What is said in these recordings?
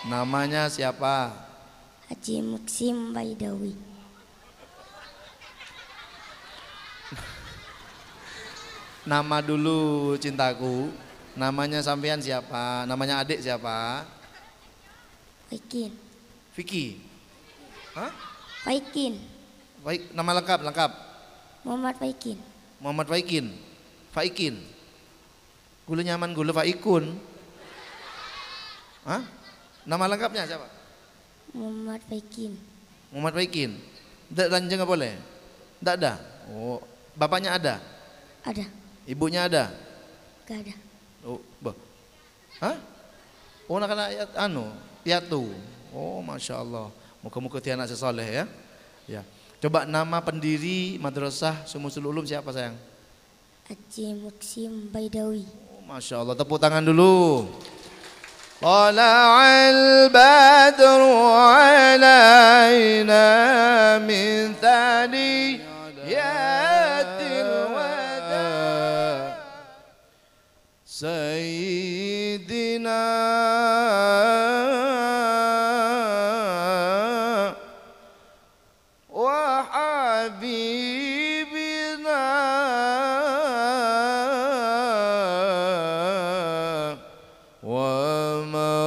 Namanya siapa? Haji Muksim Baidawi. Nama dulu cintaku. Namanya sampean siapa? Namanya adik siapa? Faikin. Vicky. Hah? Faikin. Baik, nama lengkap. Muhammad Faikin. Muhammad Faikin. Faikin. Gulu nyaman gulu Faikun. Hah? Nama lengkapnya siapa? Muhammad Faikin. Muhammad Faikin. Tidak ranjang nggak boleh? Tidak ada. Oh, bapaknya ada. Ada. Ibunya ada. Gak ada. Oh, hah? Oh, anak-anak piatu. Oh, masya Allah. Muka-muka tiada anak sesoleh ya. Ya. Coba nama pendiri Madrasah Sumusul Ulum siapa sayang? Haji Muksim Baidawi. Oh, masya Allah. Tepuk tangan dulu. Tala'al badru alaina min thaniyatil wada Sayyidina wa habibina wa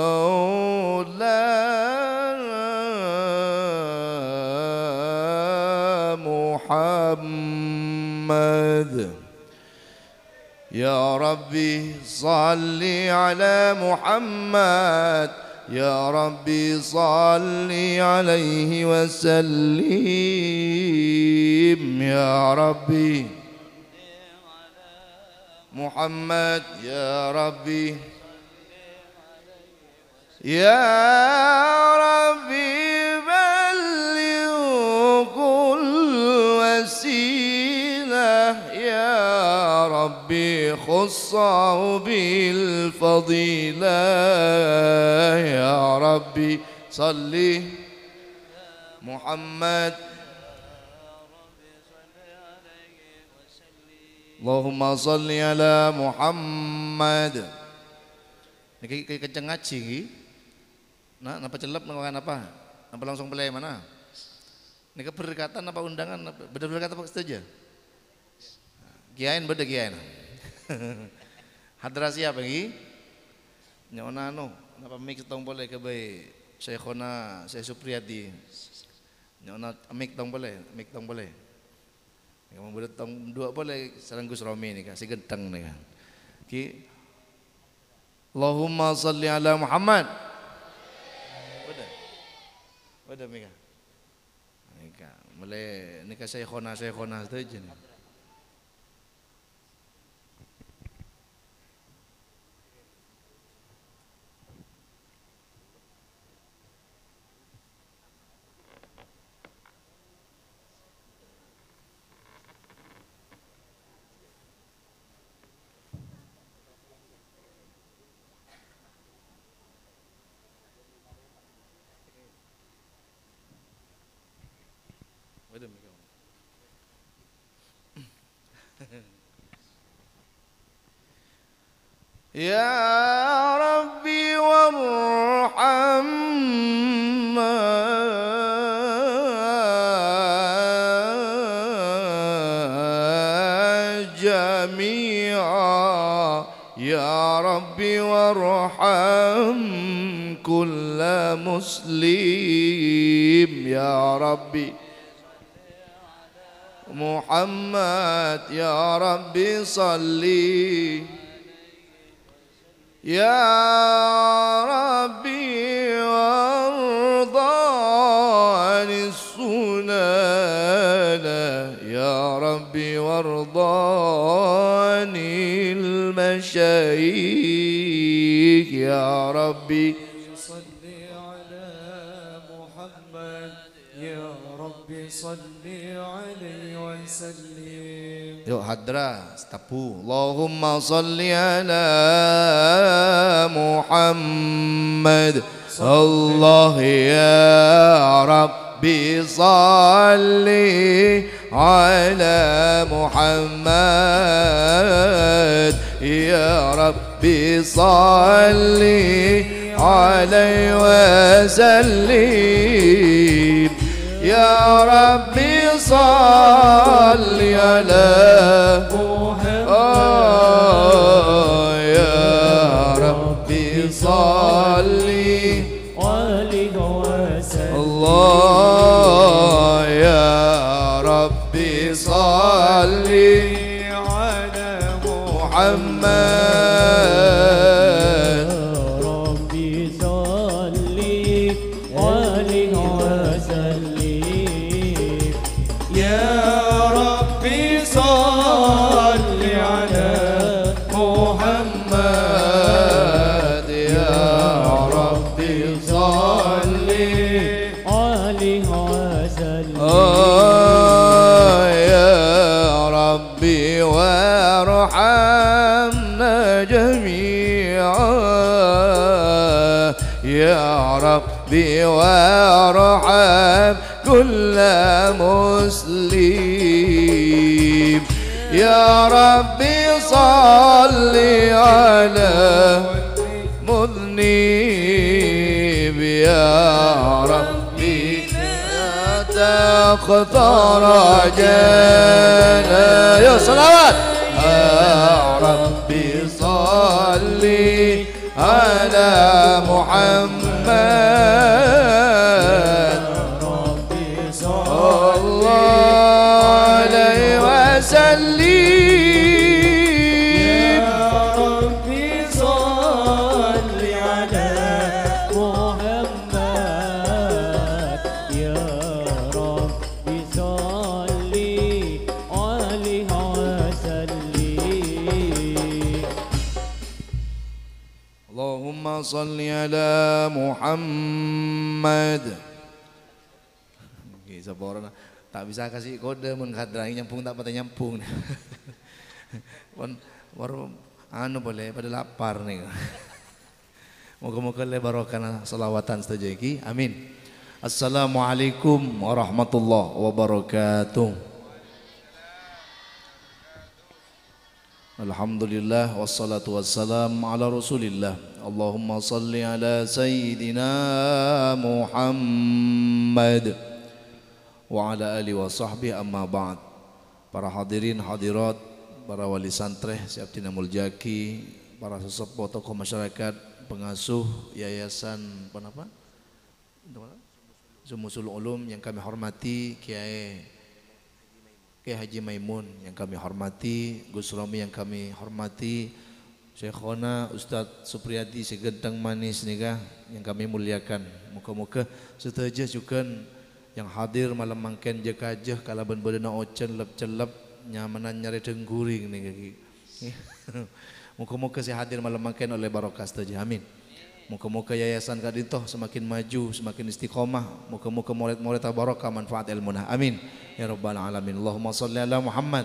maulana Muhammad. Ya Rabbi salli ala Muhammad, Ya Rabbi salli alaihi wasallim. Ya Rabbi Muhammad, Ya Rabbi, Ya Rabbi balligh kull wasilah, Ya Rabbi khussahu bil fadilah. Ya Rabbi salli Muhammad, Allahumma salli ala Muhammad. Ini kenceng ngaji. Nah, napa celep apa? Napa langsung belai mana? Ini keberkatan apa undangan? Bener-bener kata Pak Setuju? Kiain beda kiain. Hadra siapa lagi? Nyona napa mix tong boleh ke bayi Syekhona Syekh Supriyadi. Nyona mix tong boleh, Kamu boleh tong dua boleh sareng Gus Romi nih kasih genteng nih kan. Ki Allahumma salli ala Muhammad. Udah Mika. Mika, boleh nikah Syekhona itu aja nih. Ya Rabbi warhamna jami'a, Ya Rabbi warham kulla muslim, Ya Rabbi Muhammad, Ya Rabbi salli, Ya Rabbi warda anis sunana, Ya Rabbi warda anil masyayikh, Ya Rabbi salli ala Muhammad, Ya Rabbi salli alaihi wasallim. Yuk hadra tapu. Allahumma salli ala Muhammad. Allah ya Rabbi salli ala Muhammad, Ya Rabbi salli عليه وسلم يا ربي صل على يا ربي صل عليه وسلم الله يا ربي صل على محمد ربي صل عليه وسلم يا ربي صل على محمد يا ربي صل عليه وسلم يا ربي وارحمنا جميعا يا ربي وارحم كل مسلم يا ربي صل على مذنب يا ربي لا تختار جانا يا صلوات يا ربي صل على محمد ربي صل الله عليه وسلم يا ربي صل على محمد يا ربي صل عليه وسلم اللهم صل على Muhammad. Oke, sabaran tak bisa kasih kode mun kadrangi nyampung tak patah nyampung. Baru anu boleh pada lapar nih. Moga-moga le barokah salawatan saja iki. Amin. Assalamualaikum warahmatullahi wabarakatuh. Alhamdulillah wassalatu wassalam ala rasulillah. Allahumma salli ala sayyidina Muhammad wa ala alihi wa sahbihi amma ba'd. Para hadirin hadirat, para wali santreh Syekh Tinamul Jaki, para sesepuh tokoh masyarakat, pengasuh yayasan apa? Zumusul Ulum yang kami hormati, Kiai Haji Maimun yang kami hormati, Gus Romi yang kami hormati, Syekhona Ustadz Supriyadi segentang manis nikah yang kami muliakan. Muka-muka setuju juga yang hadir malam mangken jekajah kalaban bedena ocen lep-celep nyamanan nyari tengguring nih kaki. Muka-muka saya hadir malam mangken oleh barokah setuju. Amin. Muka-muka yayasan kadintoh semakin maju, semakin istiqomah. Muka-muka murid-murid barokah manfaat ilmunah. Amin. Ya Rabbal Alamin. Allahumma salli ala Muhammad.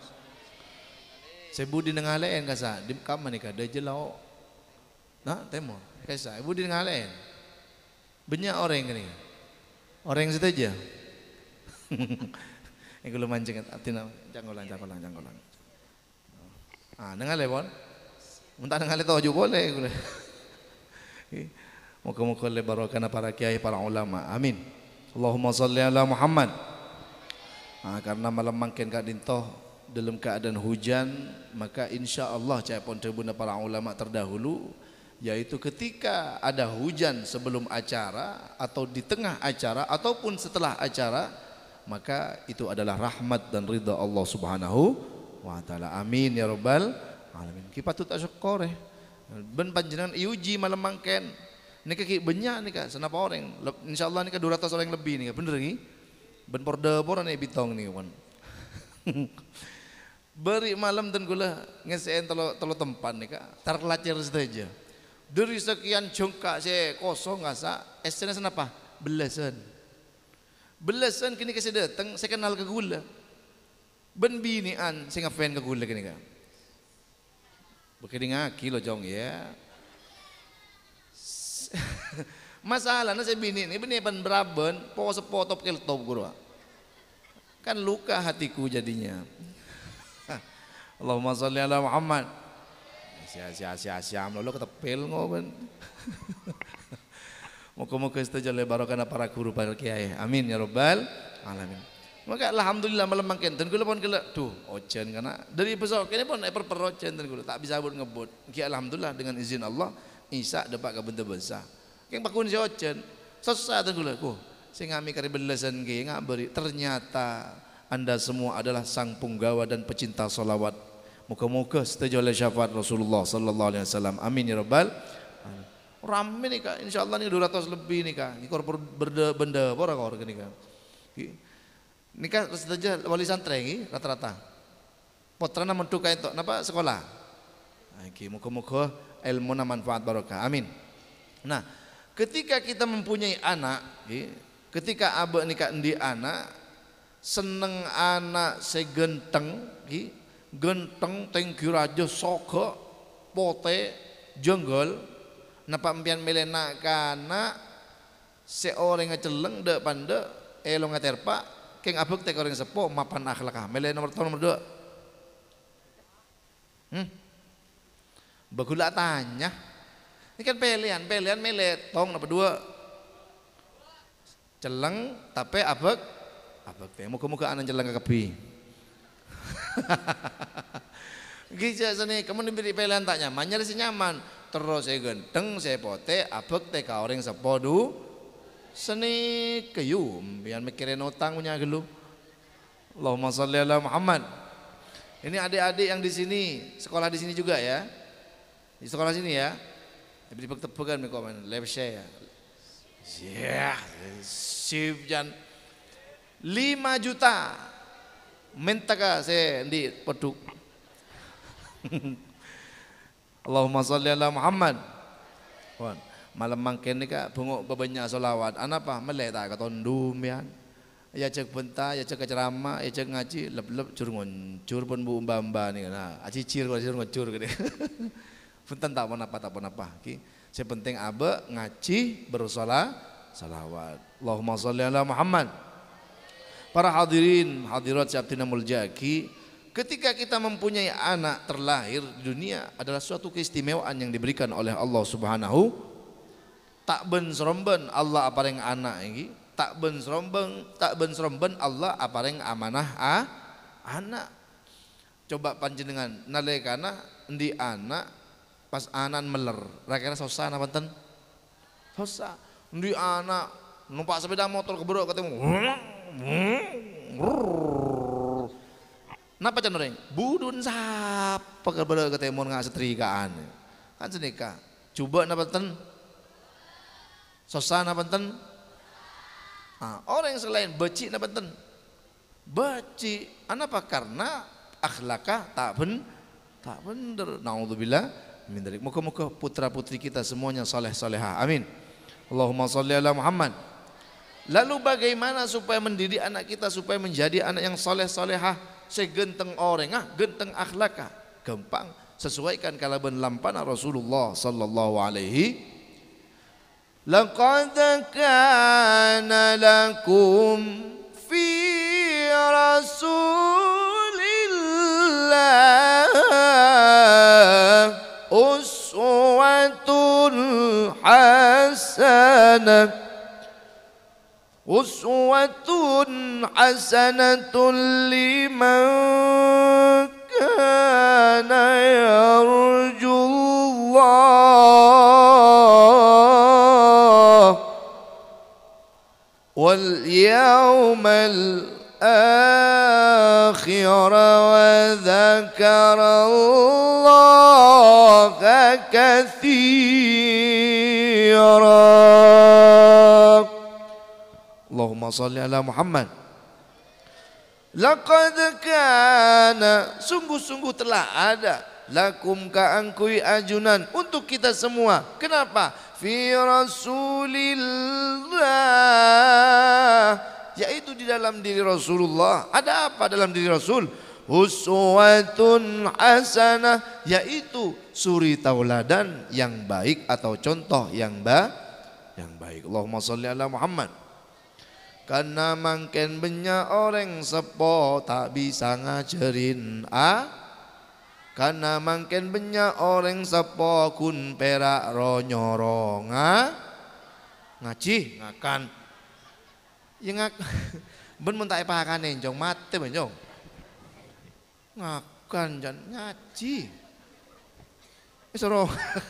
Saya budi nengalain kasa. Di kamar ni kada jelau. Nah, temo. Kasa. Budi nengalain. Banyak orang ni. Orang yang saja. Ini kalau mancing. Jangan ulang. Ah, nengalai pun. Muntah nengalai tahu juga boleh. Moga-moga le barokah para kiai, para ulama. Amin. Allahumma salli ala Muhammad. Karena malam mangken kadintoh dalam keadaan hujan, maka insya Allah cai pon tebuna para ulama terdahulu, yaitu ketika ada hujan sebelum acara atau di tengah acara ataupun setelah acara, maka itu adalah rahmat dan ridha Allah Subhanahu wa taala. Amin ya rabbal alamin. Ki patut asyukur ben panjenengan iuji malam mangken. Nika ki banyak nika senapa orang. Insyaallah nika 200 orang lebih nika. Bener ni? Ben porda-porda nih bitong nih kan. Beri malam dan gula ngesen telo tempat nika. Tar kelacer saja. Dari sekian jongkak saya kosong ngasa. Esnya senapa? Belasan. Belasan kini kasi datang saya kenal ke gula. Ben binian saya ngefan ke gula kini ka. Begini ngaki lo jong ya. Masalah na saya bini ini pan beraben po sepotop keltop guru. Kan luka hatiku jadinya. Allahumma sholli ala Muhammad. sia-sia lo ketepil ngoben. Moga-moga istajabah barokah para guru para kiai. Amin ya rabbal alamin. Maka alhamdulillah malam mangken dan kula pun kula duh ojen kana dari besok kene pun perperojen dan kula tak bisa buat ngebut. Ki alhamdulillah dengan izin Allah isa dapat ka benda besar. Keng pakun si ojen selesai dan kula ku sing ngami kari belasan ki ngabari ternyata Anda semua adalah sang punggawa dan pecinta salawat. Moga-moga setuju oleh syafaat Rasulullah sallallahu alaihi wasallam. Amin ya rabbal alamin. Rame nih kak, insyaallah nih 200 lebih nih kak. Ini korpor benda pora kor nih kak. Ini kak saja wali santri ini rata-rata. Potrana mentu kayak itu, napa sekolah. Moga-moga ilmu na manfaat barokah. Amin. Nah, ketika kita mempunyai anak, ketika abah nikah di anak, seneng anak segenteng, genteng tengki raja soga, pote, jenggol. Napa empian melena kana seorang ngeceleng dek pande elo ngaterpa keng abek tek orang sepo mapan akhlakah mele nomor 2 bagula tanya ini kan pelian mele tong napa 2 celeng tapi abek teh muka-muka anak celeng kebi gija sini kamu diberi pelian tak nyaman nyari si nyaman terus saya genteng, saya pote, abek teka orang sepodu seni keyum, biar mikirin utang punya gelu. Allahumma sholli ala Muhammad. Ini adik-adik yang di sini, sekolah di sini juga ya, di sekolah sini ya. Tapi tebak-tebakan mereka main live share ya, sip jan 5 juta, mentaka saya di peduk. Allahumma sholli ala Muhammad. Malam mangken ni kak bunguk bebanyak solawat. Anapa melek tak katondum ya. Ya cek benta, ya cek ceramah, ya cek ngaji, lep cur ngoncur pun bu mbamba ni kan. Acicir kalau cur ngoncur gede. Punten tak apa. Ki, sepenting abe ngaji salawat. Allahumma sholli ala Muhammad. Para hadirin hadirat Syabtina Muljaki. Ketika kita mempunyai anak terlahir di dunia adalah suatu keistimewaan yang diberikan oleh Allah Subhanahu. Tak ben seromben Allah apareng anak ini, tak ben seromben Allah apareng amanah anak. Coba panjenengan nalekana di anak pas anan meler, rakira sosa napa ten? Sosa. Di anak numpak sepeda motor keberok ketemu. Napa can orang? Budun sapa kepada ketemu nggak setrikaan. Kan senika. Coba napa ten? Sosa napa ten? Nah, orang yang selain beci napa ten? Beci. Anapa? Karena akhlakah tak bener. Naudzubillah min dzalik. Moga-moga putra-putri kita semuanya saleh-salehah. Amin. Allahumma sholli ala Muhammad. Lalu bagaimana supaya mendidik anak kita supaya menjadi anak yang saleh-salehah? Segenteng orang genteng akhlakah gampang sesuaikan kalaban lampana Rasulullah sallallahu alaihi. Laqad kana lakum fi Rasulillah uswatun hasanah. Uswatun hasanatun liman kana yarjullah wal yawmal akhir wa dzakarallaha katsira. Allahumma sholli ala Muhammad. Laqad kana sungguh-sungguh telah ada lakum kaangkui ajunan untuk kita semua. Kenapa? Fi Rasulillah, yaitu di dalam diri Rasulullah. Ada apa dalam diri Rasul? Uswatun hasanah, yaitu suri tauladan yang baik atau contoh yang baik. Allahumma sholli ala Muhammad. Karena mangken banyak orang sepo tak bisa ngajarin Karena mangken banyak orang sepo kun perak ronyo ngaji ngakan. Ya ngak ben mun tak pahakane jong mate ben jong. Ngakan jan ngaji. Wis ora.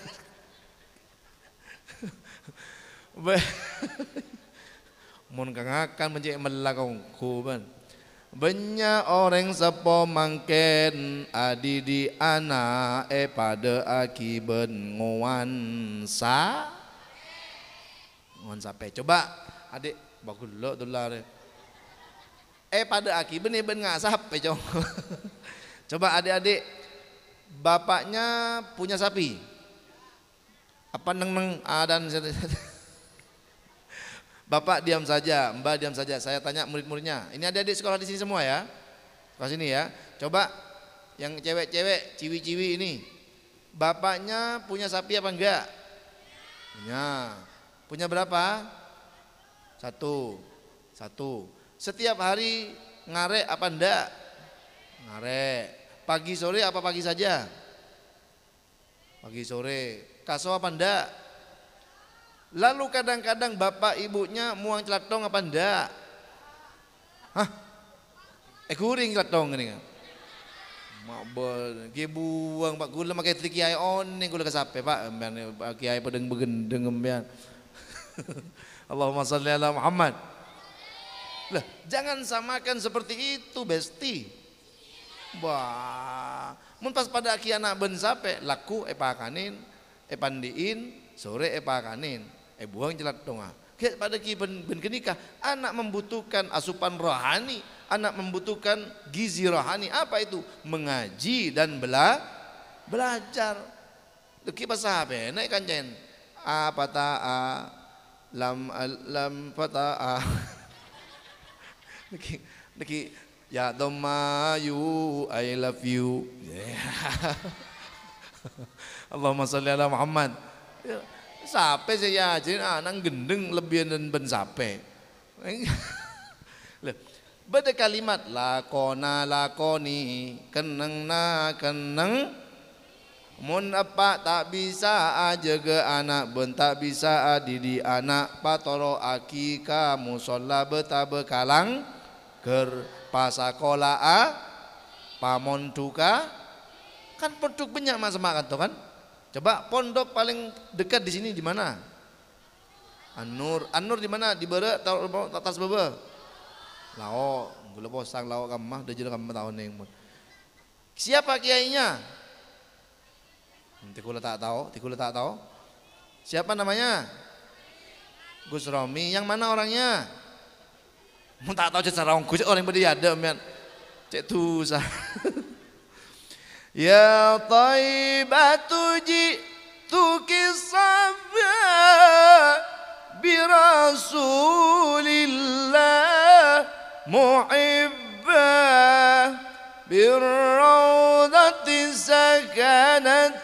Mun kangakan menjek melakong kuban. Banyak orang sepo mangken adi di anak pada akiben ngoan sape. Coba adik bagus lo dolar. Pada akiben ben nggak sape cong. Coba adik-adik bapaknya punya sapi. Apa neng adan Bapak diam saja, Mbak diam saja. Saya tanya murid-muridnya. Ini adik-adik sekolah di sini semua ya. Sekolah sini ya. Coba yang cewek-cewek, ciwi-ciwi ini. Bapaknya punya sapi apa enggak? Punya. Punya berapa? Satu. Setiap hari ngarek apa enggak? Ngarek. Pagi sore apa pagi saja? Pagi sore. Kaso apa enggak? Lalu kadang-kadang bapak ibunya muang celatong apa enggak? Hah? Kuring celatong ini kan? Mak bol, buang pak gula makai trik kiai oning gula kesape pak, kiai pedeng begendeng embian. Allahumma shalli ala Muhammad. Lah, jangan samakan seperti itu, besti. Wah, mun pas pada aki anak ben sape, laku pakanin, pandiin, sore pakanin. Buang jelat dong. Kayak pada ben kenikah, anak membutuhkan asupan rohani, anak membutuhkan gizi rohani. Apa itu? Mengaji dan belajar. Leki bahasa apa? Naik kanjen. Apa ta'a lam fata'a. Leki ya dhamma you I love you. Allahumma shalli ala Muhammad. Sape saya ajarin anak gendeng lebihan dan ben sape. Beda kalimat lakona lakoni keneng na keneng. Mun apa tak bisa aja ke anak ben tak bisa adidi anak patoro aki kamu sholat beta bekalang ker pasakola pamon tuka kan pondok banyak mas makan tuh kan. Coba pondok paling dekat di sini di mana? An-Nur di mana? Di Bere atau atas Bebe? Lao, gula posang lao kamah dah jadi kamah tahun yang. Siapa kiainya? Tikula tak tahu. Siapa namanya? Gus Romi. Yang mana orangnya? Mun tak tahu secara Gus orang beriada men. Cek tu sah. Ya taibatu ji'tuki sabya bi rasulillah muhibba birrawdati sakanat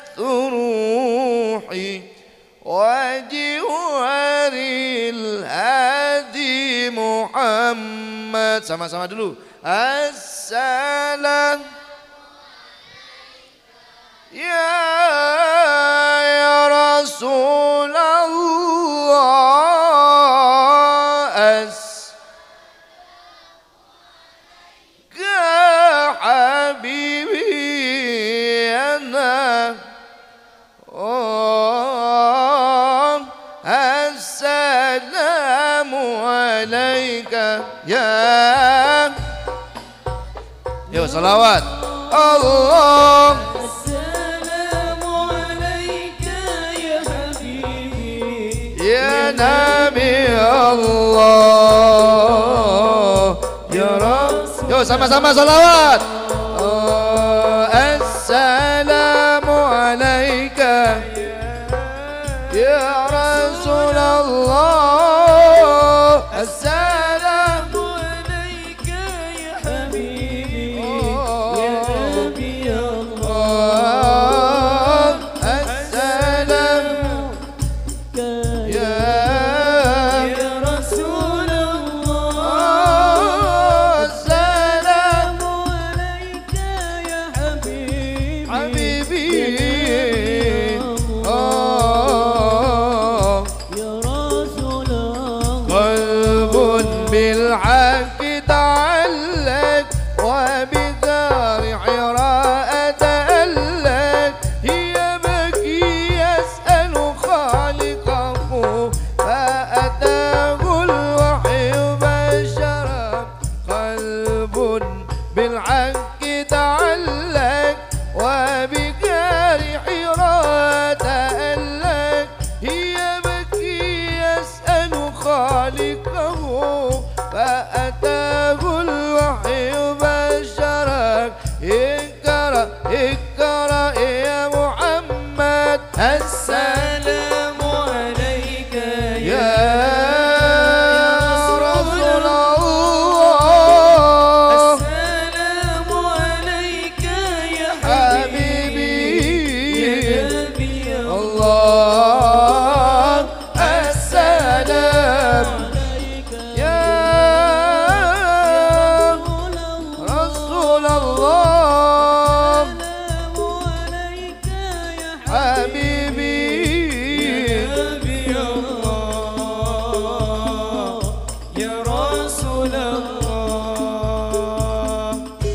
ruhi wa jiwaril hadi Muhammad. Sama-sama dulu. Assalam Ya Rasulullah Ka habibi ana Assalamu alaika ya. Yo salawat Allah Ya Nabi Allah Ya Rasul. Yo sama-sama salawat. Assalamu alaika Ya Rasulullah. Assalamu alaika ya habibi ya Nabi Allah. Assalamu بالحق تعلق وبدار حراء تألق هي بكي يسأل خالقه فأتاه الوحي بشرا قلب بالحق تعلق وبدار حراء تألق هي بكي يسأل خالقه فأتاه الوحي بشرك اقرأ اقرأ يا محمد السلام عليك يا رسول الله السلام عليك يا حبيبي يا نبي الله السلام عليك يا رسول الله السلام عليك يا حبيبي نبي الله يا رسول الله.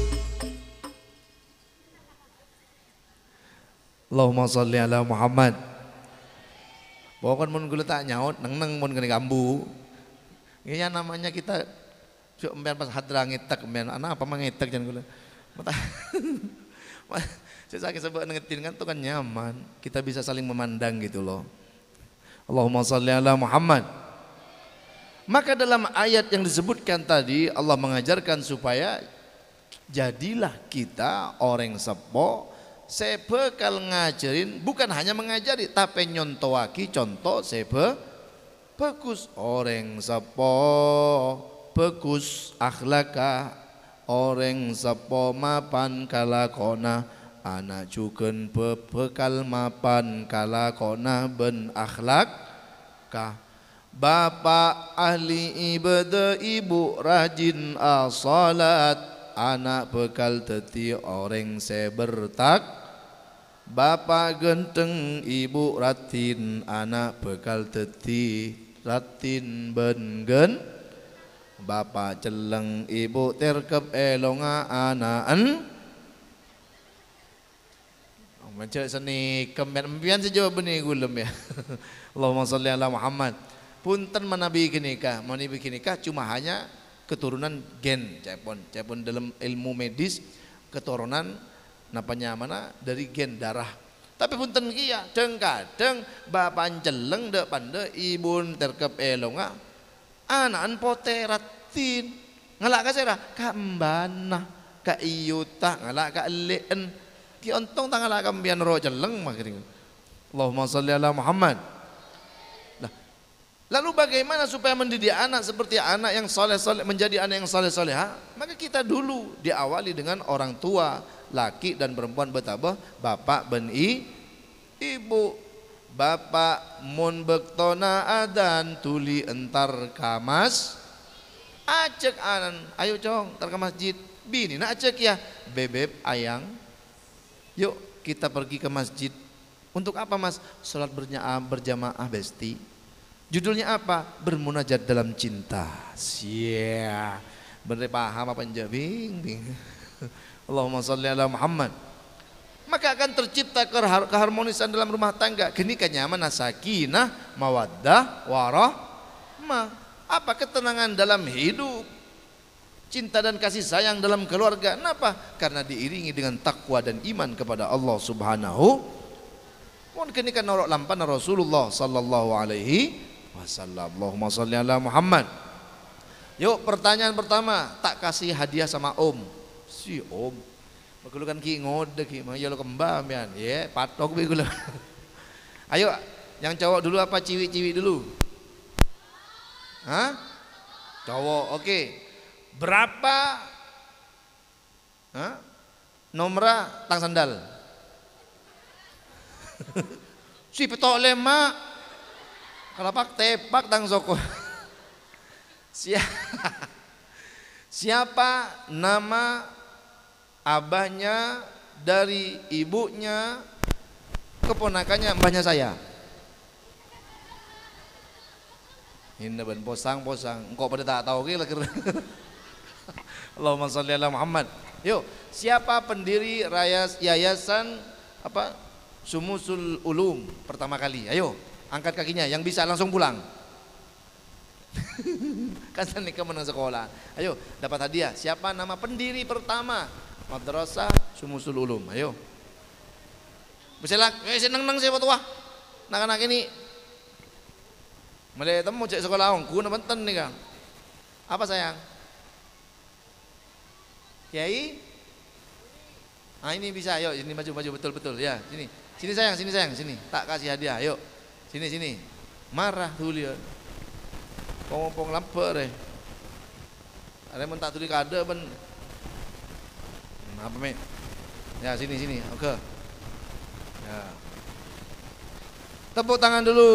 Allahumma sholli ala Muhammad. Pokoknya mun gula tak nyaut neng mun kena gambu. Ini namanya kita cuk empian pas hadra ngitek empian anak apa mengitek jangan gula. Mata. Saya sakit sebab ngetin kan tuh kan nyaman. Kita bisa saling memandang gitu loh. Allahumma sholli ala Muhammad. Maka dalam ayat yang disebutkan tadi Allah mengajarkan supaya jadilah kita orang sepo sebekal ngajarin, bukan hanya mengajari tapi nyontoaki contoh sebe bagus orang sepo bagus akhlaka orang sepo mapan kalakona anak juken bebekal mapan kalakona ben akhlak kah bapak ahli ibadah ibu rajin as-salat anak bekal teti orang sebertak bapak genteng ibu ratin anak bekal teti ratin ben bapak celeng ibu terkep elonga anaan mencari seni kembian sejauh benih gulem ya. Allahumma sholli ala Muhammad. Punten menabi kinikah cuma hanya keturunan gen cepon dalam ilmu medis keturunan napanya mana dari gen darah. Tapi punten kia kadang bapak jeleng dek pande ibun terkep elonga anan poteratin ngalak ka sera kambana ka iyuta ngalak ka leen ki ontong tangala kambian ro jeleng makring. Allahumma sholli ala Muhammad. Lalu bagaimana supaya mendidik anak seperti anak yang soleh-soleh, menjadi anak yang soleh-soleha? Maka kita dulu diawali dengan orang tua, laki dan perempuan betapa bapak ben ibu. Bapak mun bektona adan tuli entar kamas acek anan, ayo cong entar ke masjid. Bini nak acek ya, bebek ayang. Yuk kita pergi ke masjid. Untuk apa mas? Sholat berjamaah besti. Judulnya apa? Bermunajat dalam cinta. Sia. Bener paham apa bing. Allahumma sholli ala Muhammad. Maka akan tercipta keharmonisan dalam rumah tangga. Kini kenyamanan, sakinah, mawaddah, warahmah. Apa ketenangan dalam hidup? Cinta dan kasih sayang dalam keluarga. Kenapa? Karena diiringi dengan takwa dan iman kepada Allah Subhanahu. Mungkin kini kan norok lampan Rasulullah sallallahu alaihi wasallam. Allahumma sholli ala Muhammad. Yuk pertanyaan pertama, tak kasih hadiah sama om. Si om. Bagulu kan ki ngode ki, mah ya lo kembang pian. Ya, patok be gula. Ayo, yang cowok dulu apa ciwi-ciwi dulu? Hah? Cowok, oke. Berapa? Hah? Nomra tang sandal. Si petok lemak. Kalapak tepak tang soko. Siapa nama abahnya dari ibunya keponakannya mbahnya saya? Ini ben posang. Engkau pada tak tahu ke lah. Allahumma sholli ala Muhammad. Yuk, siapa pendiri yayasan apa? Syumusul Ulum pertama kali? Ayo, angkat kakinya. Yang bisa langsung pulang. Kan nikah menang sekolah. Ayo, dapat hadiah. Siapa nama pendiri pertama Madrasah Syumusul Ulum? Ayo. Misalnya, senang siapa tua? Anak-anak ini mulai temu cek sekolah ongku na benten nih kang. Apa sayang? Kiai? Ah ini bisa, yuk ini maju betul ya sini. Sini sayang, sini. Tak kasih hadiah, yuk. Sini. Marah tuh lihat. Pong lapar deh. Ada yang tak tuli kade ben. Apa me? Ya sini, oke. Ya. Tepuk tangan dulu.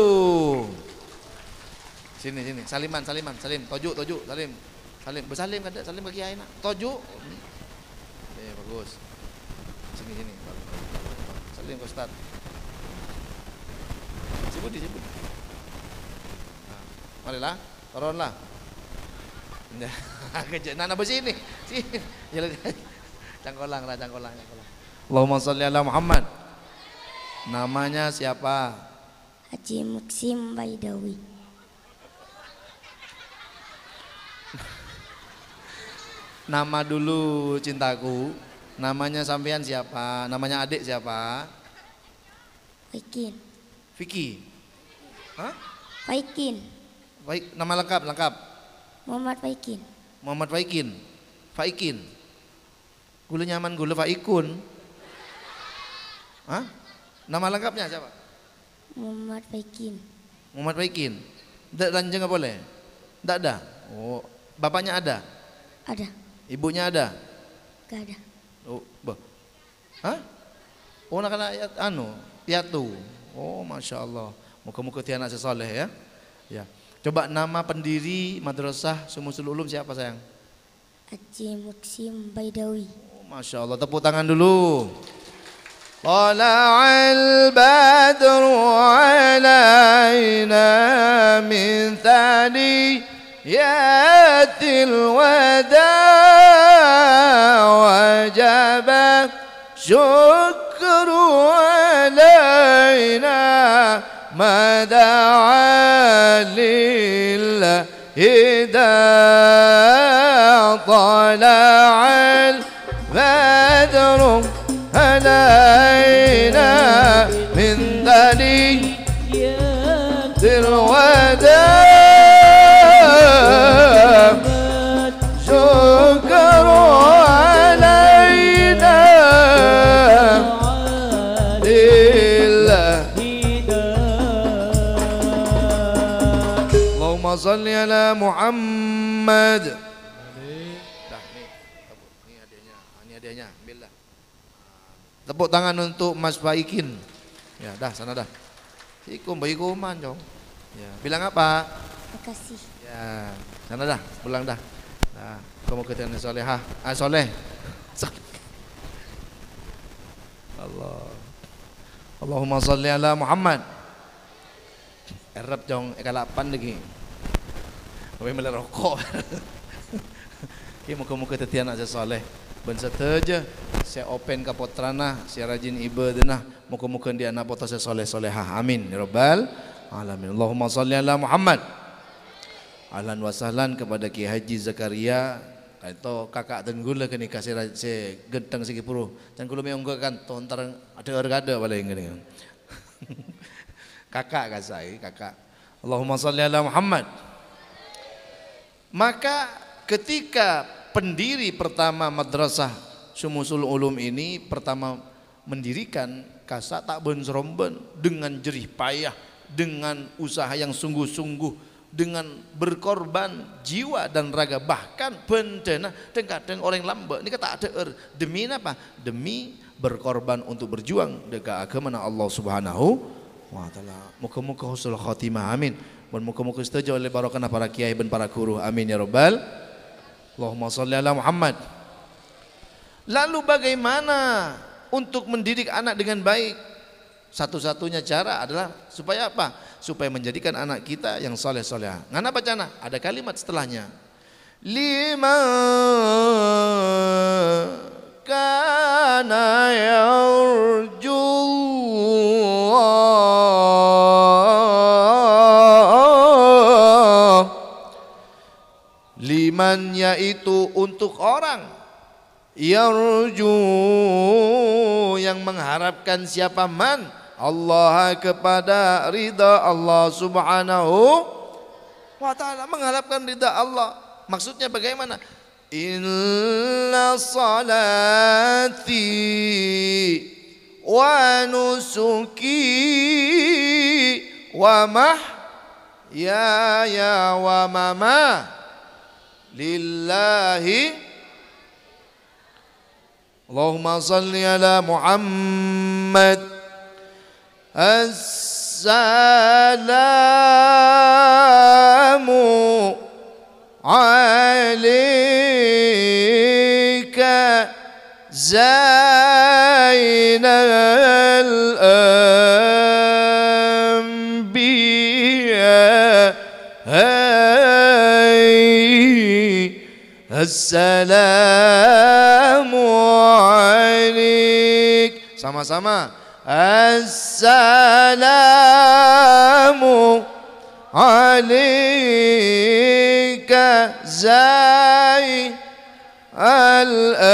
Sini. Salim. Toju, salim. Bersalim kada, salim ke kiai nak. Toju. Bagus. Sini. Salim ke Ustaz. Sibuk. Nah, marilah, turunlah. Kejak nana bersini. Sini. Jalan. Cangkolang. Allahumma sholli ala Muhammad. Namanya siapa? Haji Muksim Baidawi. Nama dulu cintaku. Namanya sampean siapa? Namanya adik siapa? Faikin. Vicky. Hah? Faikin. Baik, nama lengkap. Muhammad Faikin. Muhammad Faikin. Gula nyaman gula Faikun. Hah? Nama lengkapnya siapa? Muhammad Faikin. Tidak ranjang apa boleh? Tidak ada. Oh, bapaknya ada? Ada. Ibunya ada? Gak ada. Oh, hah? Oh, nak piatu. Oh, masya Allah. Muka-muka tiada anak sesoleh ya. Ya. Coba nama pendiri Madrasah Syumusul Ulum siapa sayang? Haji Muksim Baidawi. Oh, masya Allah. Tepuk tangan dulu. Tala'al badru alaina min thaniyatil wada wajaba syukru alaina mada'a lillahi da tala'al badru علينا من ثنيات الوداع شكر علينا لله اللهم صل على محمد. Ini hadiahnya, ambillah. Tepuk tangan untuk Mas Faikin. Ya, dah sana dah. Baikuman dong. Ya, bilang apa? Makasih. Ya, sana dah, pulang dah. Nah, kamu ketemu solehah. Soleh. Allahumma sholli ala Muhammad. Erap jong ekalapan lagi. Kami melerokok. Muka-muka tetian aja soleh. Ben seteja saya open kapotrana, saya rajin ibadah, muka-muka dia anak foto saya soleh-solehah. Amin ya rabbal alamin. Allahumma sholli ala Muhammad. Ahlan wa sahlan kepada Ki Haji Zakaria. Itu kakak dan gula kini kasih saya genteng segi puru. Dan gula meong kan tontar ada orgada paling gini. Kakak kasai, kakak. Allahumma sholli ala Muhammad. Maka ketika pendiri pertama Madrasah Syumusul Ulum ini pertama mendirikan kasa tak ben-seromben dengan jerih payah, dengan usaha yang sungguh-sungguh, dengan berkorban jiwa dan raga, bahkan bencana kadang orang lambat ini kata ada demi apa? Demi berkorban untuk berjuang dekat agama Allah Subhanahu wa taala. Muka-muka husnul khatimah, amin. Dan muka-muka setuju oleh barokah para kiai dan para guru, amin ya rabbal. Allahumma sholli ala Muhammad. Lalu bagaimana untuk mendidik anak dengan baik? Satu-satunya cara adalah supaya apa? supaya menjadikan anak kita yang soleh-solehah. Ngana bacana? Ada kalimat setelahnya. Lima kana yarju liman, yaitu untuk orang yarju yang mengharapkan siapa man Allah, kepada ridha Allah subhanahu wa ta'ala, mengharapkan ridha Allah. Maksudnya bagaimana? Inna salati wa nusuki wa mahyaya wa mama lillahi. Allahumma salli ala Muhammad. Assalamu alayka zainal anbiya. Assalamu alayk. Sama-sama. Assalamu alayka zainal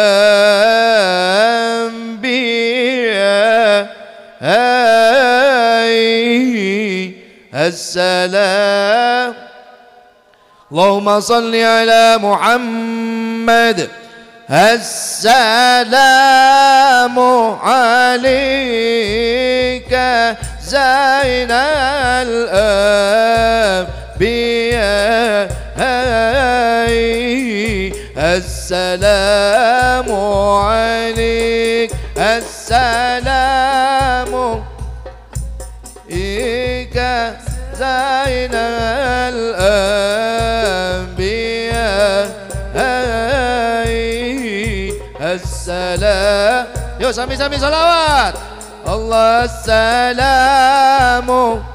anbiya. Assalam. Allahumma salli ala Muhammad. Assalamu alayka zainal anbiya. Assalamu alayk. Assalamu alayka zainal anbiya. Assalam. Yuk sami-sami salawat. Allah assalamu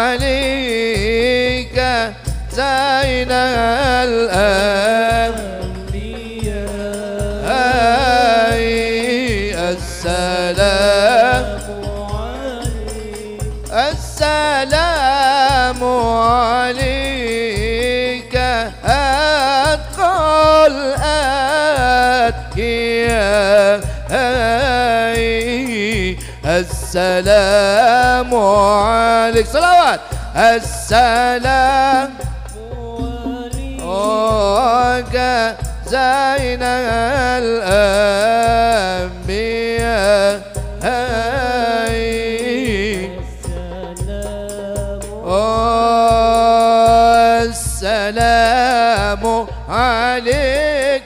alayka zainal anbiya. Assalamu alayka atqal atqiya. Assalamu alayk. Salawat. Assalamu alayka zainal anbiya. Assalamu alayk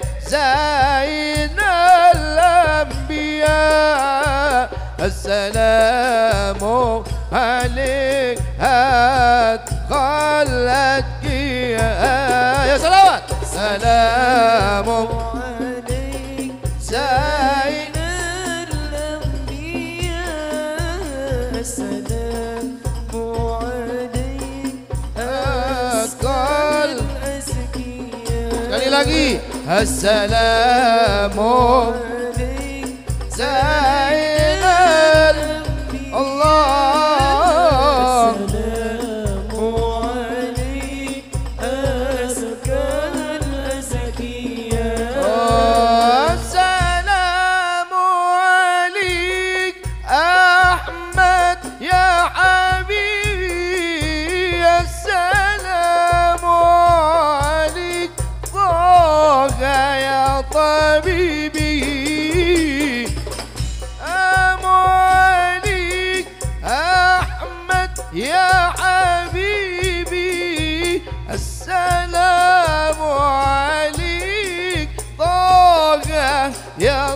zainal anbiya. Assalamu alayk atqal atqiya. Ya salawat. Assalamu alayk zainal anbiya. Assalamu alayk atqal atqiya. Sekali lagi. Assalamu alayk zainal Allah. Assalamu alayk azkal azkiya. Assalamu alayk Ahmad ya habibi. Assalamu alayk Taha ya tabibi. Ya habibi. Assalamu alayk Taha ya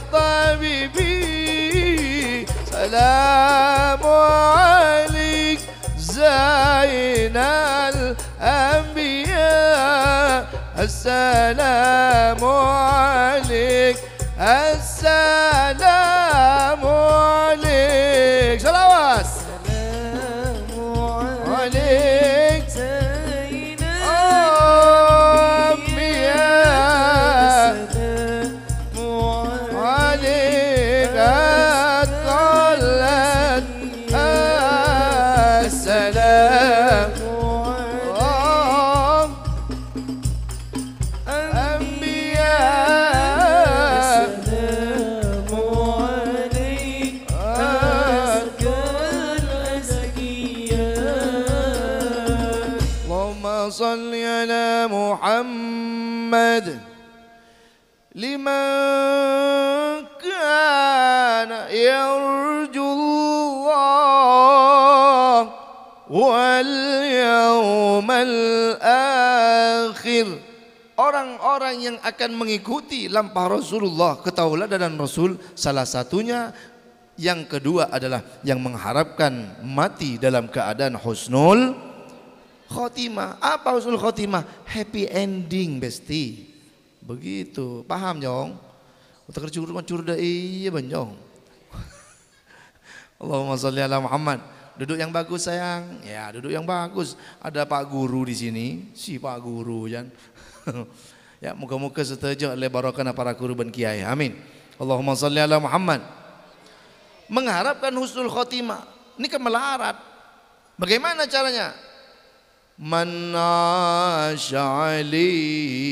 tabibi. Salamu alayk zainal anbiya. Assalamu alayk. Assalamu alayk. Salawat. على محمد لمن كان يرجو الله واليوم الآخر. Orang-orang yang akan mengikuti lampah Rasulullah ke tauladan Rasul, salah satunya yang kedua adalah yang mengharapkan mati dalam keadaan husnul khotimah. Apa husnul khotimah? Happy ending, besti. Begitu, paham jong? Utak curut dah iya banjong. Allahumma sholli ala Muhammad. Duduk yang bagus sayang. Ya, duduk yang bagus. Ada Pak Guru di sini, si Pak Guru kan. Ya, muka-muka setuju oleh barokah para guru dan kiai. Amin. Allahumma sholli ala Muhammad. Mengharapkan husnul khotimah. Ini kan melarat. Bagaimana caranya? Man asy'ali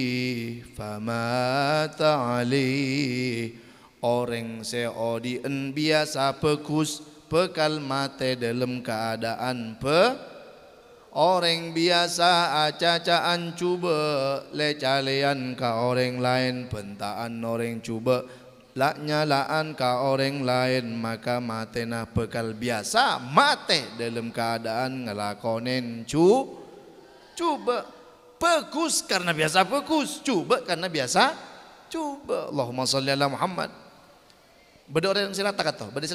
famata ali. Orang seodien biasa pekus bekal mate dalam keadaan orang biasa acacaan cuba lecalean ka orang lain pentaan orang cuba lak nyalaan ka orang lain maka matena bekal biasa mate dalam keadaan ngelakonen cuba pekus karena biasa pekus, cuba karena biasa cuba. Allahumma sholli ala Muhammad. Beda orang silata kata, beda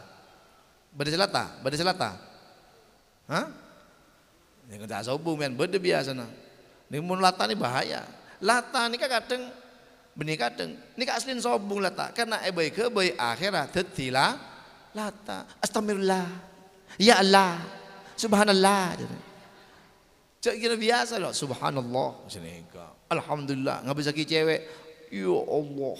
silata. Hah? Ini tak sobung men, beda biasa na. Ini mun lata ni bahaya. Lata ni kadang benih kadang. Ni aslin sobung lata karena baik ke baik akhirat tetila lata. Astagfirullah. Ya Allah. Subhanallah. Cak kira biasa loh. Subhanallah. Alhamdulillah. Nggak bisa cewek. Ya Allah.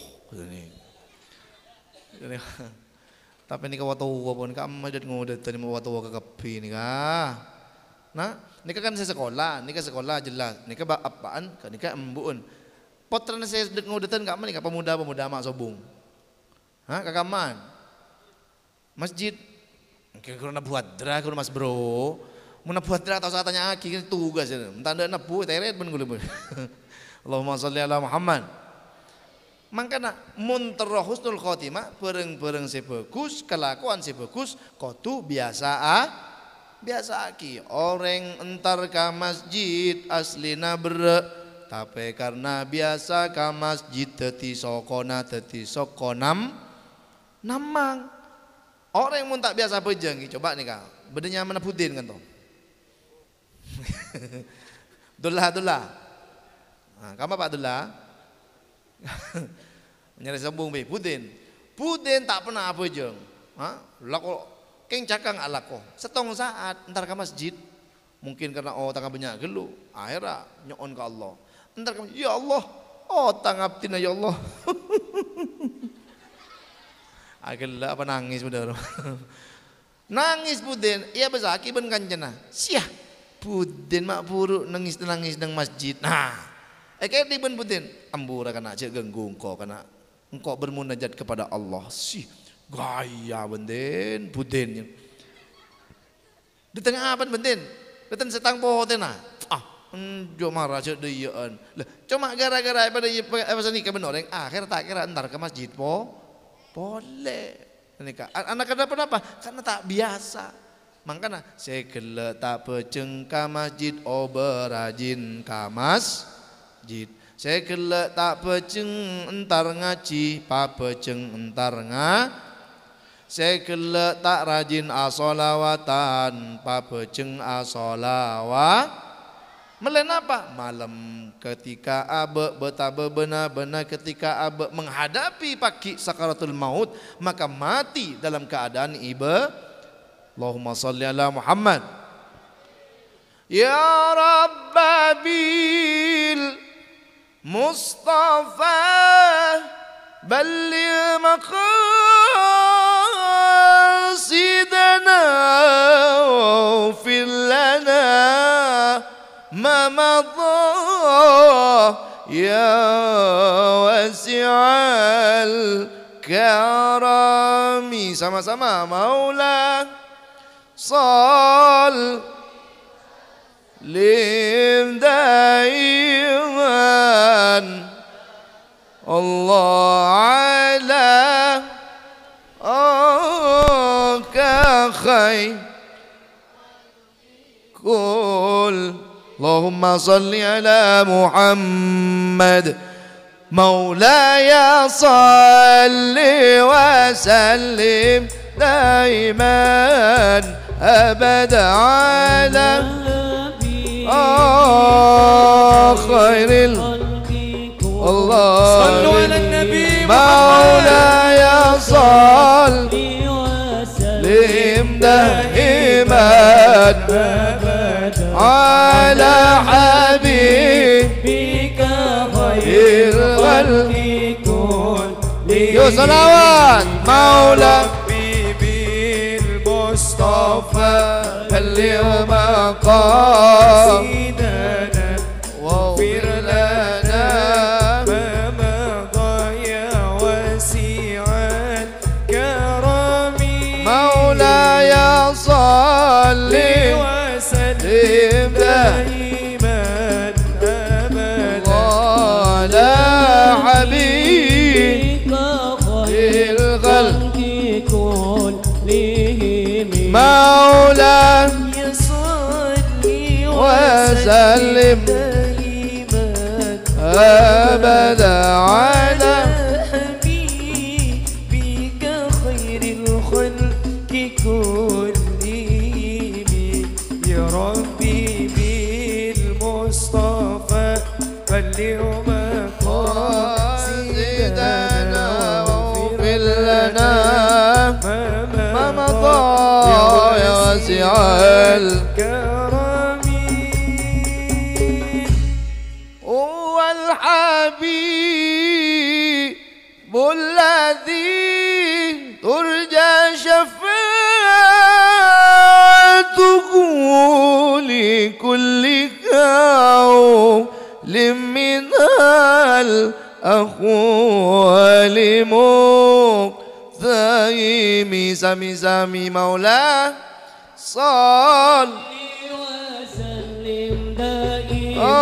Tapi ni kau tahu pun kamu jadi ngodet tadi mau tahu ke kapi ni kah? Nah, ni kan saya sekolah, ni kan sekolah jelas. Ni kan apaan? Ni kan embuun. Potran saya ngodetan kamu ni kan pemuda mak sobung. Hah, kakaman? Masjid. Kira nak buat drah, kira mas bro. Mau nak buat drah atau saat tanya aki tugas je. Tanda nak buat teret pun gula. Allahumma sholli ala Muhammad. Mangkana muntara husnul khotimah pereng-pereng sebagus kelakuan sebagus kotu biasa aki orang entar ka masjid aslina tapi karena biasa ka masjid teti sokonam namang orang yang mun tak biasa pejeng coba nih kak bedanya mana pudin kan toh. Dullah nah, kamu Pak Dullah nyari sambung be puden tak pernah apa jeng lako keng cakang alako setong saat entar ke masjid mungkin karena tangga banyak gelu akhirnya nyon ke Allah entar ke ya Allah tangaptina ya Allah agak apa nangis bener nangis puden iya besaki ben kanjena siah puden mak buruk nangis nang masjid nah kayak di ben puden ambura kana aja ganggu engkau kana engkau bermunajat kepada Allah sih gaya benden puden di tengah apa benden beten setang pohotena jo marah cek deuyeuan lah cuma gara-gara pada apa sani ke benoreng akhir tak kira entar ke masjid boleh nikah anak kenapa karena tak biasa makanya saya gele tak peceng ka masjid berajin ka masjid saya gelak tak peceng entar ngaji papeceng entar saya gelak tak rajin asolawatan papeceng asolawat melen apa malam ketika abe betaba benar-benar ketika abe menghadapi pagi sakaratul maut maka mati dalam keadaan iba. Allahumma sholli ala Muhammad. Ya Rabbabil Mustafa balligh maqasidana waghfir lana ma madha ya wasi'al karami sama-sama Maula Sal دائما الله على خير كل اللهم صل على محمد مولاي صل وسلم دائما أبدا على خير الله صلوا على النبي مولاي صل وسلم دائما على حبيبك خير الخلق كلهم صلوات مولا حبيبي المصطفى اليوم قاصدنا واغفر لنا ما مضى يا واسع الكرم مولاي صل وسلم دائما ابدا على حبيبك خير الخلق كلهم مولاي صل وسلم دائما ابدا على حبيبك خير الخلق كلهم يا ربي بالمصطفى فاليوم قاصدنا واغفر لنا ما مضى يا واسع الكرم هو الحبيب الذي ترجى شفاعته لكل قول من الأخوال مقتئم سامي مولاه صل وسلم دائما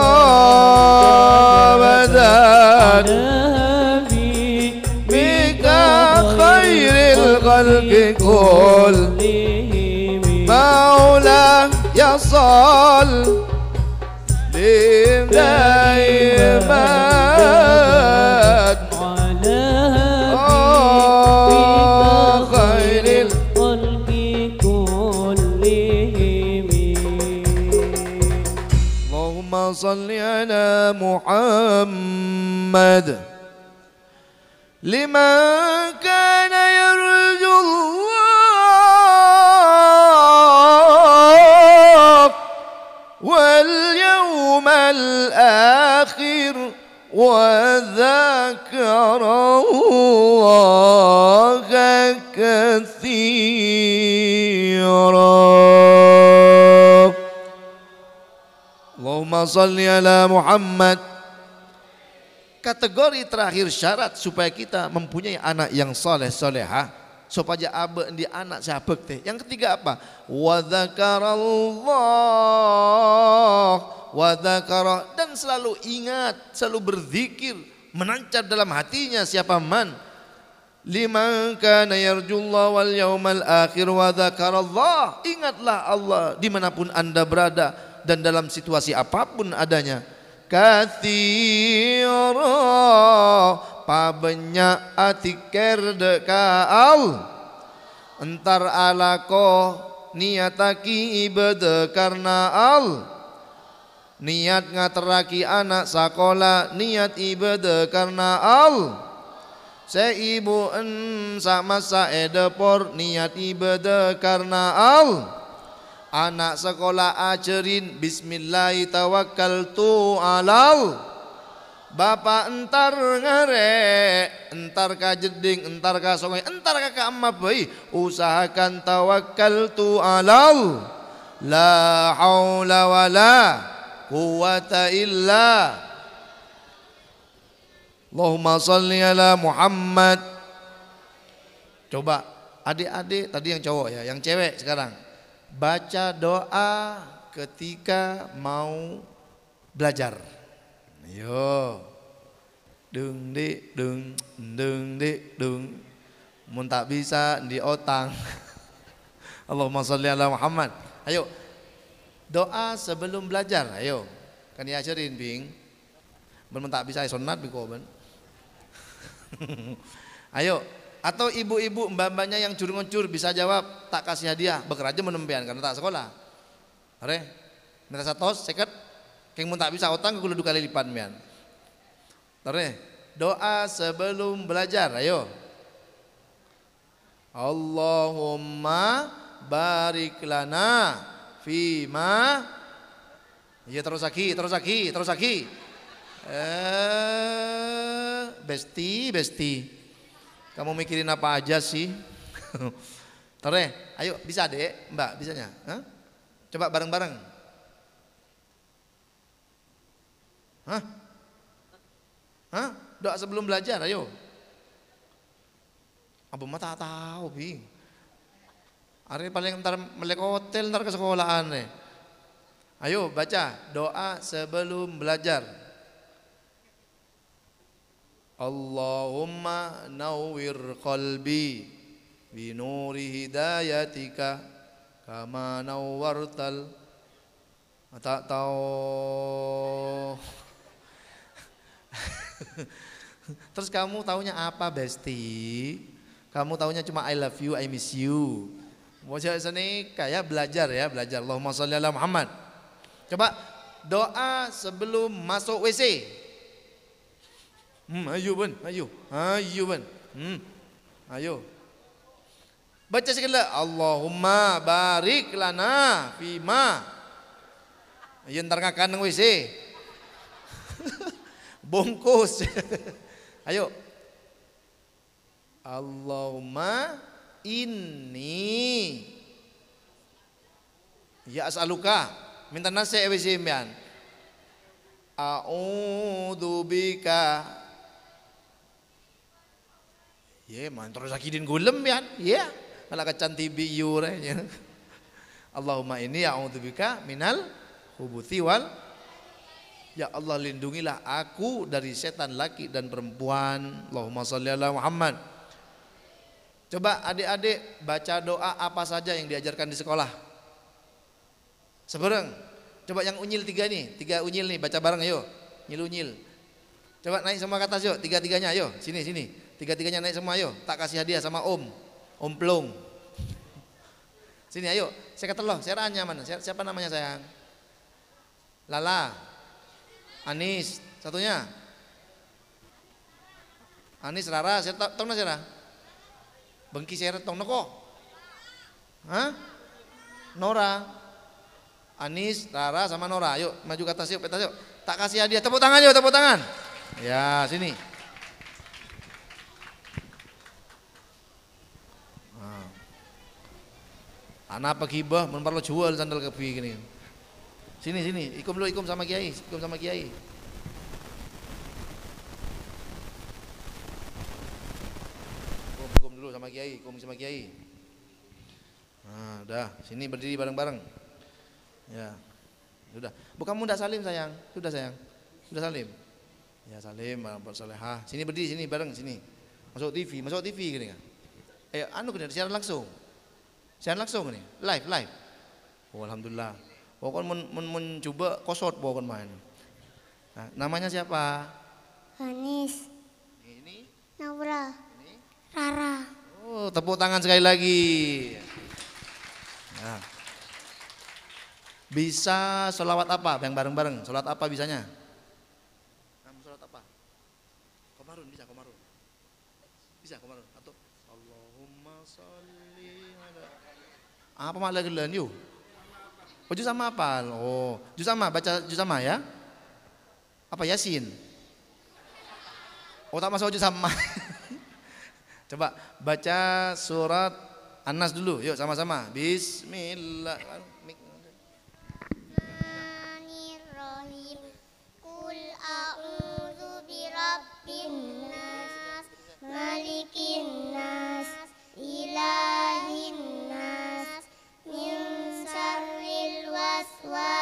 أبدا بك خير الخلق كلهم مولاه يصل دائما على خير الخلق كلهم اللهم صل على محمد لمن كان يرجو الله واليوم الآخر وذكر الله كثيرا اللهم صل على محمد. Kategori terakhir syarat supaya kita mempunyai anak yang soleh solehah supaya abe di anak sahabat teh. Yang ketiga apa? Wa dzakarallah wa dzakara, dan selalu ingat, selalu berzikir, menancar dalam hatinya siapa man liman kana yarjullah wal yaumal akhir wa dzakarallah. Ingatlah Allah dimanapun Anda berada dan dalam situasi apapun adanya. Kathira pabenya atiker dekaal entar alako niataki ibadah karena al niat ngateraki anak sakola niat ibadah karena al seibu en sama saedepor niat ibadah karena al anak sekolah ajarin bismillahi tawakkaltu alal. Bapak entar ngare, entar ka jeding, entar ka songai, entar ka amma bayi, usahakan tawakkaltu alal. La haula wala quwata illa. Allahumma salli ala Muhammad. Coba adik-adik tadi yang cowok ya, yang cewek sekarang baca doa ketika mau belajar. Ayo. Dung di dung di dung. Mun tak bisa di otang. Allahumma sholli ala Muhammad. Ayo. Doa sebelum belajar. Ayo. Kan diajarin bing. Mun tak bisa sunat biko ben. Ayo. Atau ibu-ibu mbak-mbaknya yang jur-ngecur bisa jawab, tak kasih hadiah, bekerja menempian karena tak sekolah. Are, minta satos, seket, keng mun tak bisa otang kudu 2 kali lipat mian. Are, doa sebelum belajar, ayo. Allahumma barik lana fima. Ya terus lagi. Besti. Kamu mikirin apa aja sih? Tore, ayo bisa dek, mbak bisanya? Hah? Coba bareng-bareng. Hah? Doa sebelum belajar, ayo. Abu mah tak tahu bing. Hari paling ntar melek hotel ntar ke sekolahan nih. Ayo baca doa sebelum belajar. Allahumma nawwir qalbi binuri hidayatika kama nawwartal. Tak tahu. Terus kamu taunya apa Besti? Kamu taunya cuma I love you, I miss you. Mau sini kayak belajar ya, belajar. Allahumma sholli ala Muhammad. Coba doa sebelum masuk WC. Ayo Ben. Ayo. Baca sekali. Allahumma barik lana fima. Ayo ntar ngakan nang WC. Bungkus. Ayo. Allahumma inni ya as'aluka minta nasi WC mian. A'udzubika. Ya, man terus akidin gulem mian. Ya, malah kacan tibi yure. Allahumma inni a'udzubika minal khubuthi wal. Ya Allah lindungilah aku dari setan laki dan perempuan. Allahumma sholli ala Muhammad. Coba adik-adik baca doa apa saja yang diajarkan di sekolah. Sebareng. Coba yang unyil 3 nih, 3 unyil nih baca bareng ayo. Nyil-unyil. Coba naik semua ke atas yuk, 3-3-nya ayo. Sini. 3-3-nya naik semua ayo. Tak kasih hadiah sama Om Plung. Sini ayo. Saya kata loh, saya ranya mana? Siapa namanya sayang? Lala. Anis, satunya. Anis Rara, saya tahu nggak Rara? Bengki seret tong neko. Hah? Nora. Anis, Rara sama Nora. Yuk maju ke atas yuk, petas yuk. Tak kasih hadiah. Tepuk tangan yuk, tepuk tangan. Ya, sini. Nah. Anak apa gibah, mun perlu jual sandal kebi gini. Sini. Ikum dulu, ikum sama Kiai. Ikum dulu sama Kiai. Nah, udah, sini berdiri bareng-bareng. Ya. Sudah. Bukan muda salim sayang. Sudah sayang. Sudah salim. Ya salim, bersolehah. Sini berdiri sini bareng sini. Masuk TV gini kan. Anu gini siaran langsung. Siaran langsung nih. Live. Oh, alhamdulillah. Pokoknya mencoba kosot pokoknya main. Nah, namanya siapa? Anis. Ini. Naura. Ini. Rara. Oh, tepuk tangan sekali lagi. Nah. Bisa sholawat apa? Yang bareng-bareng. Sholawat apa bisanya? Kamu sholawat apa? Komarun bisa komarun. Bisa komarun. Atau Allahumma sholli ala. Apa malah gelan yuk? Oh juz sama apa? Oh juz sama, baca juz sama ya? Apa Yasin? Oh tak masuk juz sama. Coba baca surat An-Nas dulu, yuk sama-sama. Bismillahirrahmanirrahim. Qul a'udzu birabbin nas, malikin nas, ilahin nas, min syarril waswas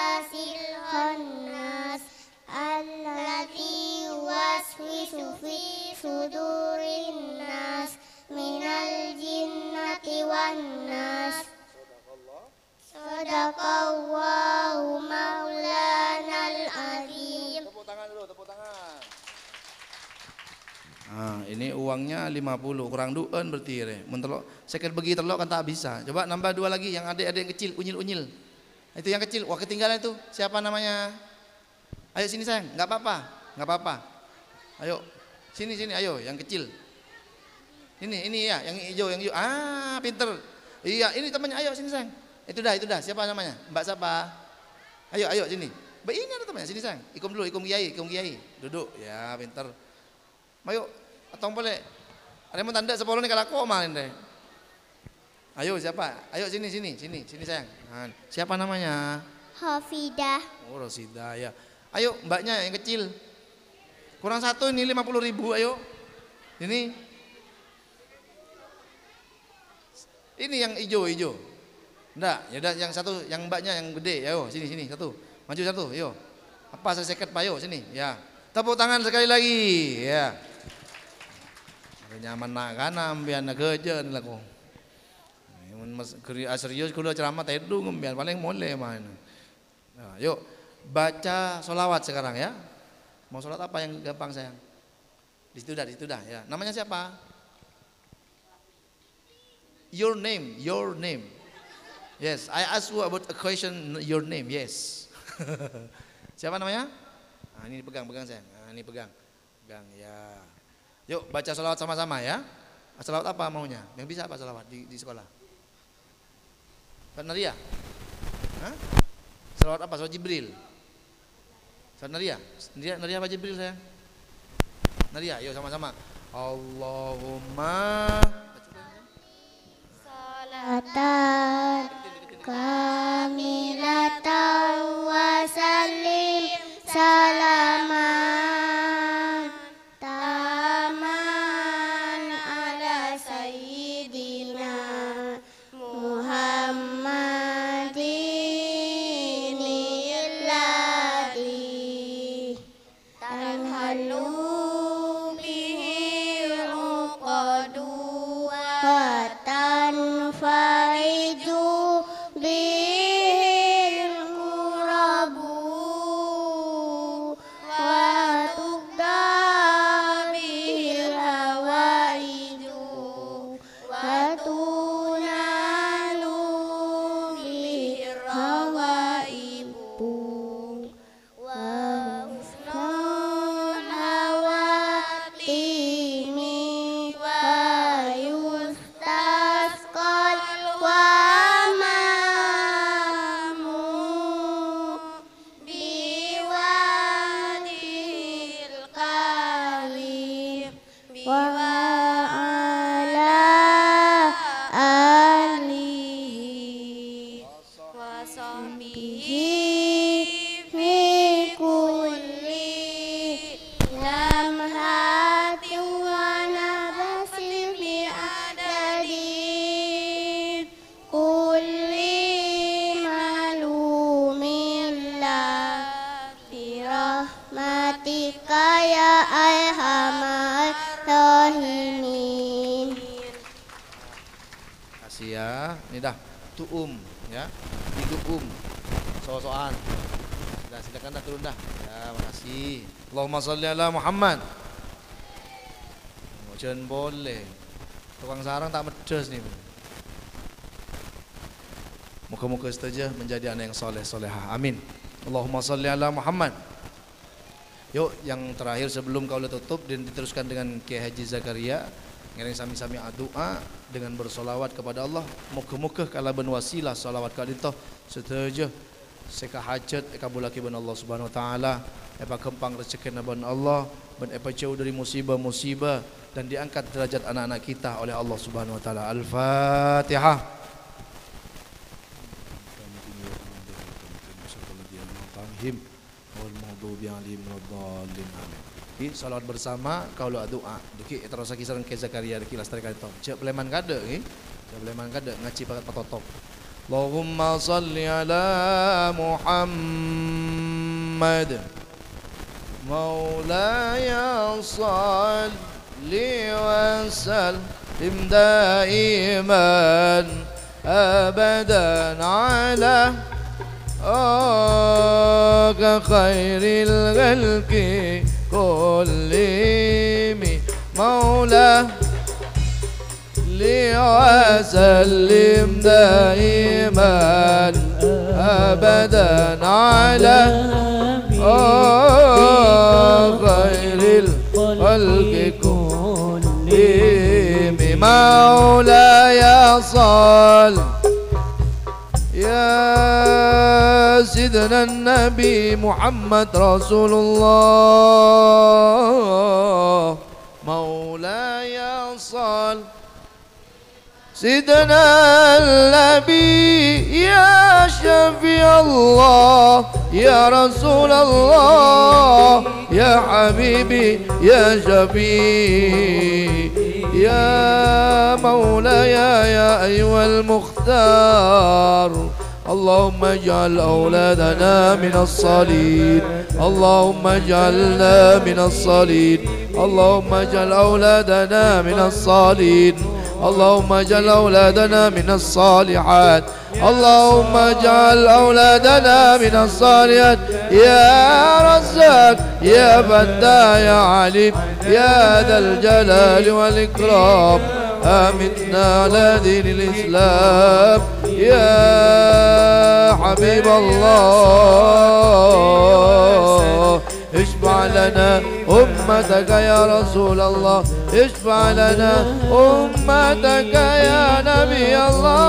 Ini uangnya 50 kurang duen berarti re. Mun telok seket begi telok kan tak bisa. Coba nambah 2 lagi yang adik-adik yang kecil unyil-unyil. Itu yang kecil. Wah ketinggalan itu. Siapa namanya? Ayo sini sayang. Enggak apa-apa. Enggak apa-apa. Ayo. Sini ayo yang kecil. Ini ya, yang hijau. Pinter. Iya, ini temannya. Ayo sini sayang. Itu dah. Siapa namanya? Mbak siapa? Ayo sini. Mbak ini ada temannya. Sini sayang. Ikum dulu, ikum kiai. Duduk. Ya, pinter. Ayo, atong boleh. Ada yang mau tanda sepuluh nih kalau aku omalin deh. Ayo siapa? Ayo sini sayang. Siapa namanya? Hafidah. Oh Rosidah ya. Ayo mbaknya yang kecil. Kurang 1 ini 50.000 ayo. Ini yang hijau. Enggak, ya udah yang satu yang mbaknya yang gede. Ayo sini satu. Maju satu, ayo. Apa saya seket Pak, ayo sini. Ya. Tepuk tangan sekali lagi. Ya. Nyaman nak kan ambian kerja ni laku. Serius kulo ceramah tedu ngembian paling boleh main. Nah, yuk baca solawat sekarang ya. Mau sholat apa yang gampang sayang? Di situ dah ya. Namanya siapa? Your name. Yes, I ask you about a question. Your name, yes. Siapa namanya? Ini pegang sayang. Ini pegang ya. Yuk baca salawat sama-sama ya. Salawat apa maunya? Yang bisa apa salawat di sekolah? Pak Naria? Salawat apa? Salawat Jibril? Salawat Naria? Naria apa Jibril sayang? Naria, yuk sama-sama. Allahumma Salatan kamilatan wa sallim salaman ini dah tuum ya, hidup so-soan. Dah silakan dah turun dah. Ya, makasih. Allahumma shalli ala Muhammad. Jangan boleh. Tukang sarang tak medes nih. Muka-muka setuju menjadi anak yang soleh solehah. Amin. Allahumma shalli ala Muhammad. Yuk yang terakhir sebelum kau tutup dan diteruskan dengan Kiai Haji Zakaria. Ngereng sami-sami doa dengan bersolawat kepada Allah. Muka-muka kala ben wasilah solawat kadito setuju seka hajat kabulaki ben Allah Subhanahu wa taala. Epa kempang rezeki ben Allah, ben epa jauh dari musibah-musibah dan diangkat derajat anak-anak kita oleh Allah Subhanahu wa taala. Al-Fatihah. Amin. Salawat bersama kaulah doa. Deki terus kisaran ke Zakaria deki lastarikan itu. Cek peleman kada nggih. Cek peleman kada ngaci pakat patotok. Allahumma shalli ala Muhammad. Maulaya shalli wa sallim daiman abadan ala خير الخلق كلهم مولاه لي وسلم دائما أبدا على خير الخلق كلهم مولاي صل يا سيدنا النبي محمد رسول الله مولاي صل سيدنا النبي يا شفيع الله يا رسول الله يا حبيبي يا شفيع يا مولاي يا أيها المختار اللهم اجعل أولادنا من الصالحين اللهم اجعلنا من الصالحين اللهم اجعل أولادنا من الصالحين اللهم اجعل أولادنا من الصالحات اللهم اجعل أولادنا من الصالحات يا رزاق يا فتاح يا عليم يا ذا الجلال والإكرام آمتنا على دين الإسلام يا حبيب الله اشفع لنا أمتك يا رسول الله اشفع لنا أمتك يا نبي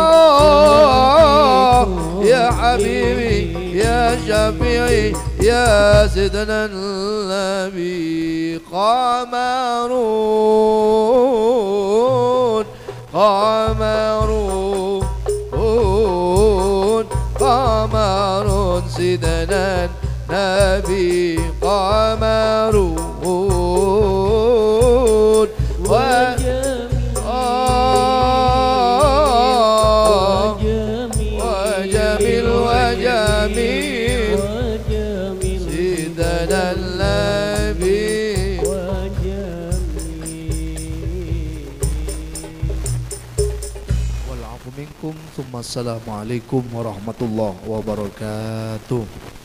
الله يا حبيبي يا شفيعي يا سيدنا النبي قمرون قمرون قمرون سيدنا النبي قمرون وجميل وجميل سيدنا النبي والعفو منكم ثم السلام عليكم ورحمة الله وبركاته.